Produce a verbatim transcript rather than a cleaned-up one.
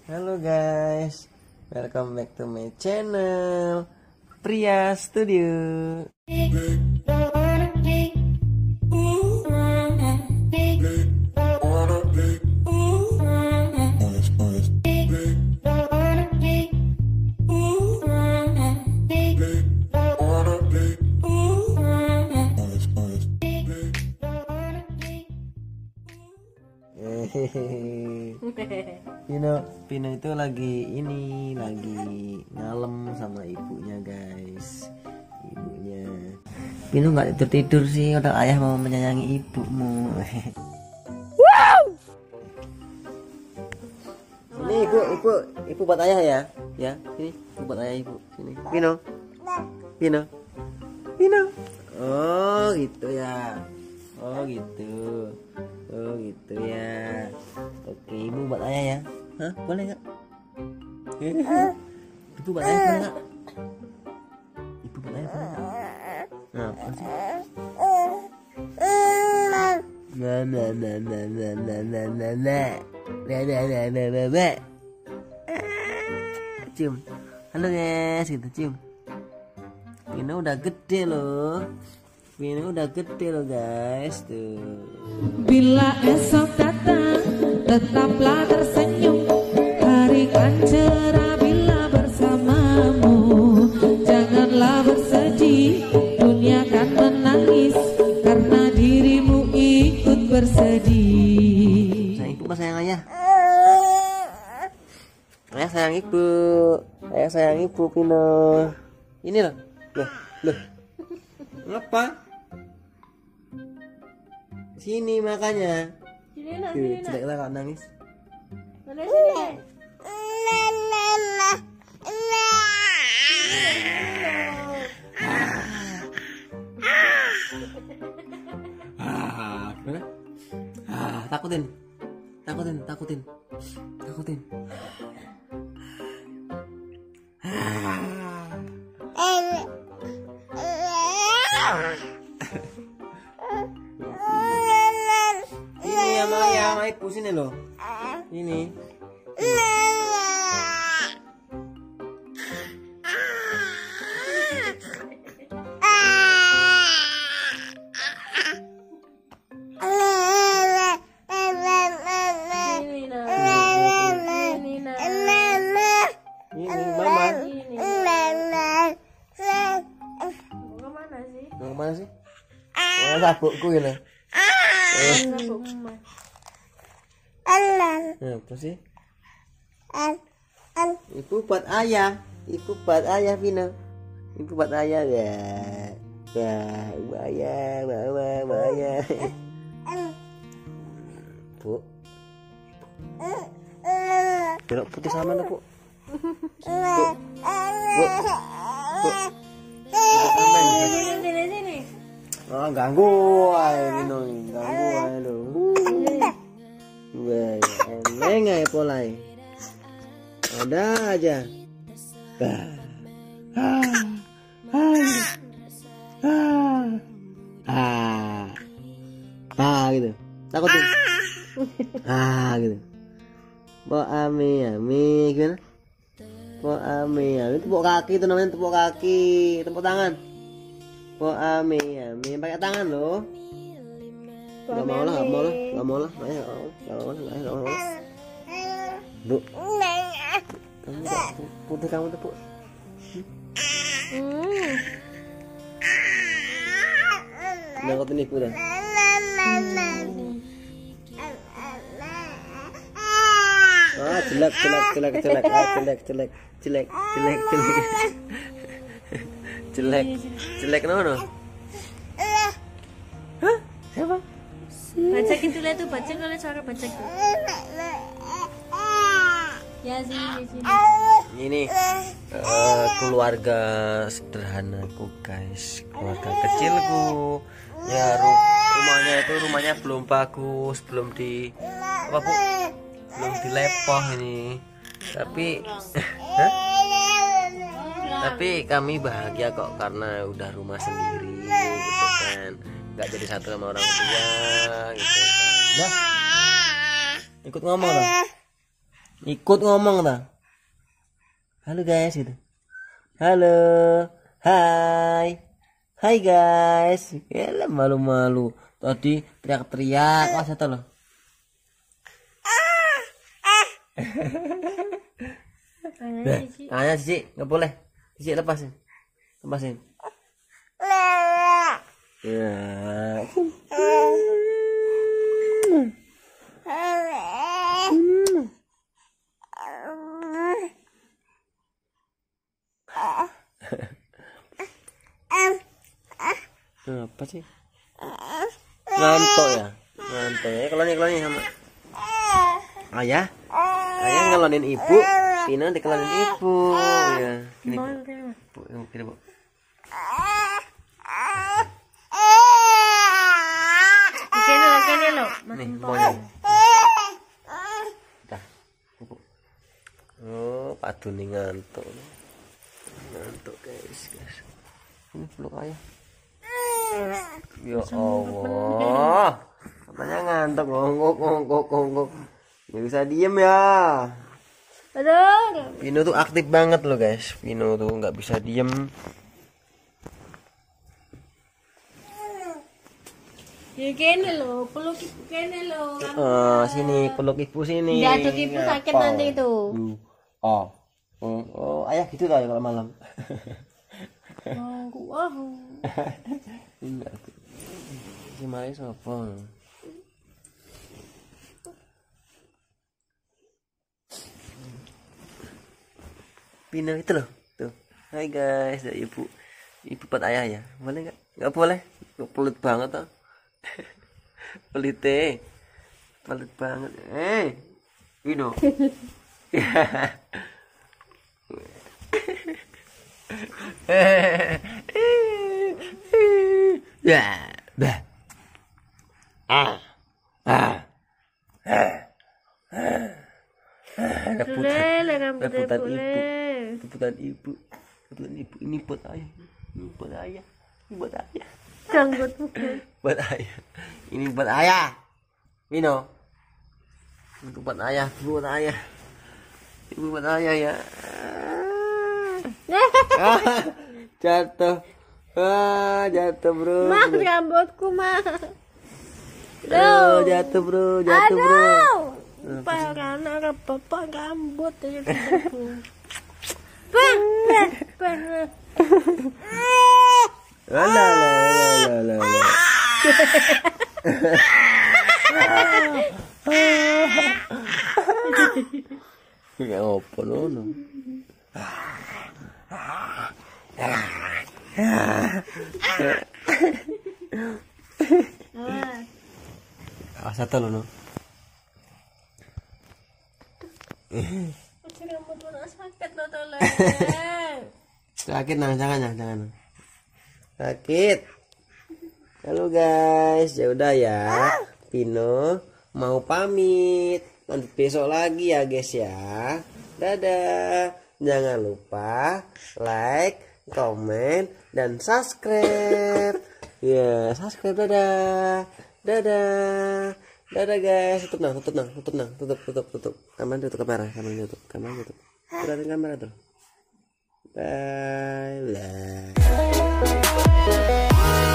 Halo guys, welcome back to my channel Pria Studio. Pino, Pino itu lagi ini lagi ngalem sama ibunya guys. Ibunya Pino nggak tidur tidur sih, udah ayah mau menyayangi ibumu. Wow. Ini ibu, ibu, ibu buat ayah ya, ya. Ini ibu buat ayah ibu. Sini, Pino, Pino, Pino. Oh gitu ya. Oh gitu. Oh gitu ya. Oke, ibu buat ayah ya. Hah? Boleh nggak? Ibu buat ayah boleh nggak? Ibu buat ayah boleh nggak? Nah, apa sih? Nah, nah, nah, nah, nah, nah, nah, nah, nah. Nah, nah, nah, nah, nah, nah. Cium. Halo guys, gitu cium. Ini udah gede loh. Ini udah gede loh guys tuh. Bila esok datang tetaplah tersenyum, hari kan cerah bila bersamamu. Janganlah bersedih, dunia kan menangis karena dirimu ikut bersedih. Sayang ibu apa sayang ayah? Ayah sayang ibu. Ayah sayang ibu Pino. Ini loh. Loh, loh. Ngapa? Sini makanya. Sini nak, Tuh, sini nak. jelek lah kalau nangis. Mana sini? Ah, gimana? Ah, takutin. Takutin, takutin. Takutin. Ini sama ayah sama ibu sini loh. Ini. Sini nak. Sini nak. Ini mama. Sini. Mau ke mana sih? Mau kemana sih? Mau sabukku ya lah. Sabuk emas. Nah, apa sih? Ibu buat ayah. Ibu buat ayah Pino. Ibu buat ayah ya. Wah, ibu ayah, mama, mama ayah. Bu. Belok putih sama mana, Bu? Bu. Bu. Bu. Sini, sini, sini. Oh, ganggu aja Pino, ganggu aja lo. Wah, eneng aja polai. Ada aja. Bah. Ah. Ah. Ah. Ah. Ah gitu. Takutin. Ah gitu. Po ame ame gimana? Po ame ame tepuk kaki itu namanya tepuk kaki, tepuk tangan. Po ame ame pakai tangan loh. Gak mau lah, gak mau lah, gak mau lah, gak mau lah, gak mau lah, gak mau lah. Bu, kamu gak putih kamu tepuk. Hmm. Udah kau ibu dah. Ah jelek jelek jelek jelek ah, jelek jelek jelek jelek jelek jelek jelek mana? Hah? Siapa? Bacakin dulu itu, baca kalau suara baca tuh. Ya sini, sini. Ini uh, keluarga sederhanaku guys, keluarga kecilku. Ya ru rumahnya itu rumahnya belum bagus, belum di apa Bu? Belum dilepoh ini. Tapi huh? Tapi kami bahagia kok karena udah rumah sendiri gitu kan. Nggak jadi satu sama orang tua gitu kan. Nah, ikut ngomong dong. Ikut ngomong ta. Halo guys gitu. Halo. Hai. Hai guys. Yalah malu-malu. Tadi teriak-teriak pas itu loh. Nah, tangannya Cici nggak boleh. Cici lepasin. Lepasin. Ya. Apa sih? Ngantuk ya? Ngantuk ya. Kelonin kelonin sama ayah. Ayah ngelonin ibu. Pino dikelonin ibu. Ya. Ini bu, ini bu. Kene lo, kene lo. Nih, maunya. Dah. Bu. Oh, padu nih ngantuk. Ngantuk guys, guys. Ini peluk ayah. Ya Allah. Katanya ngantuk, ngongkok, ngongkok, ngongkok. Nggak bisa diem ya. Aduh. Pino tuh aktif banget loh guys. Pino tuh nggak bisa diem. Ya kene lo, peluk ibu kene lo. Oh, sini peluk ibu sini. Jatuh ibu sakit nanti itu. Oh. Oh, oh, ayah gitu lah ya kalau malam. Oh, wow. Enggak. Si Maya siapa? Pino itu loh. Tuh. Hai guys, dari ibu. Ibu buat ayah ya. Boleh nggak? Nggak boleh. Pelit banget tuh. Pelit deh. Pelit banget. Eh. Pino. Ya, dah. Ah, ah, ah, ah. Rebutan, rebutan ibu, rebutan ibu, rebutan ibu. Ini buat ayah, ini buat ayah, ini buat ayah. Ganggut bukan? Buat ayah, ini buat ayah. Mino, itu buat ayah, buat ayah, ibu buat ayah ya. Ah, jatuh. Ah, jatuh bro. Mah rambutku mah. Aduh, jatuh bro, jatuh bro. Parah anak bapak rambut aja tuh. Bang, bang, bang. Alah, alah, alah, alah. Ya apa lo? Ah, satu lo no. Rambut mana sakit lo tolong. Sakit nah, jangan jangan jangan. Sakit. Halo guys, ya udah ya. Pino mau pamit. Nanti besok lagi ya guys ya. Dadah. Jangan lupa like, komen, dan subscribe. Ya, subscribe. Dadah. Dadah. Dadah guys. Tutup nang, tutup nang, tutup nang, tutup, tutup, tutup. Kamera tutup kamera, kamera tutup, kamera tutup. Lihatin kamera tuh. Bye. Bye.